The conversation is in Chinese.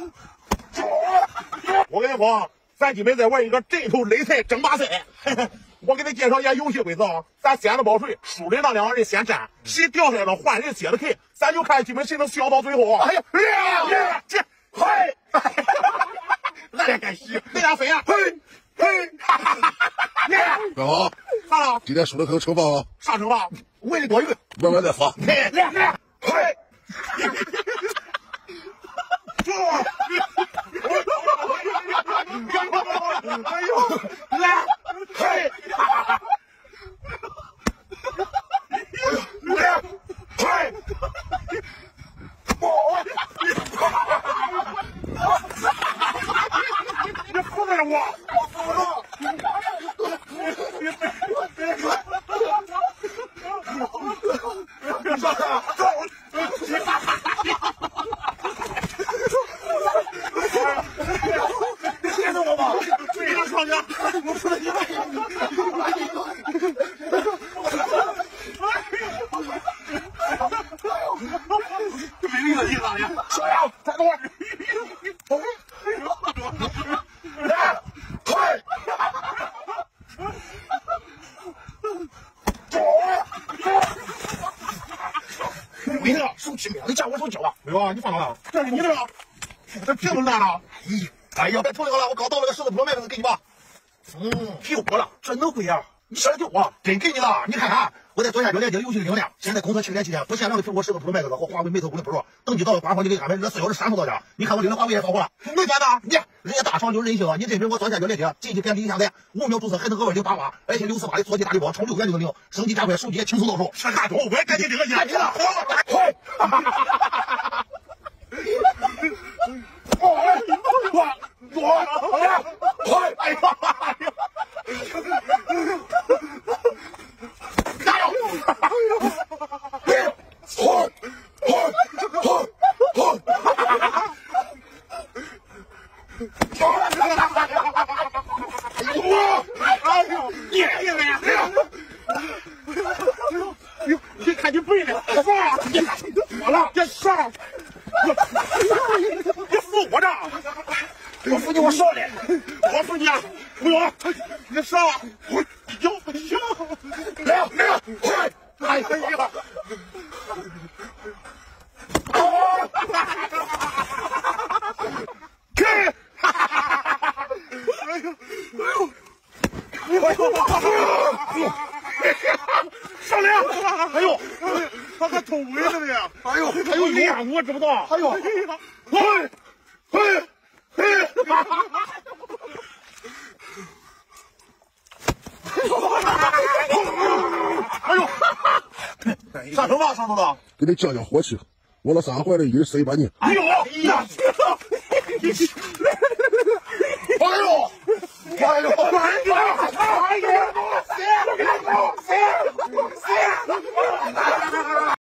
我跟你说，咱今天在玩一个镇头擂台争霸赛。我给你介绍一下游戏规则啊，咱先着报水，输的那两个人先站，谁掉下来了换人接着开，咱就看你们谁能笑到最后啊！哎呀，这，嘿，那也敢洗，那俩分啊，嘿， 干啥？ 咋了？ 今天输了可惩罚啊？ 啥惩罚？为了多余， 慢慢再发。 嘿，嘿。哎呦，来，嘿，来，嘿，你扶着我，我扶着。别上啊！别动我吧！别让上去！我说的你们。没力了，你咋的？小杨，站住！来，快！没了，手机没了，你叫我手机了？没有啊，你放哪了？这是你的吗？这屏幕烂了。哎呀，别头疼了，我刚到了个10个 Pro Max 给你吧。屁股破了，真能会呀！你想给我，真给你了。你看看，我在左下角链接游戏领量，现在公测7.7天，不限量的苹果10个 Pro Max 和华为 Mate 50 Pro，登记到了官方就给安排这4小时3伏到家。你看我领的华为也发货了，能简单？你人家大厂就是任性啊！你这边我左下角链接，进去点击一下载，5秒注册还能额外领8瓦，而且648的座机大礼包，充6元就能领，升级加快，手机也轻松到手。这大头，我也赶紧领个去。快！快！哎呀！加油！哎呦！你看你背的，啥？我了，这啥？你扶我这，我扶你，我少的，我扶你啊！不用，你啥？我有不行，来，快！哎呀！开！上来！哎呦，他还偷尾了呢！哎呦，还有脸，我知不道？哎呦，嘿！哎呦，啥惩罚上头了？ 给你降火气，我那3坏的一人塞把你。 哎呦，哎呀！哎呦！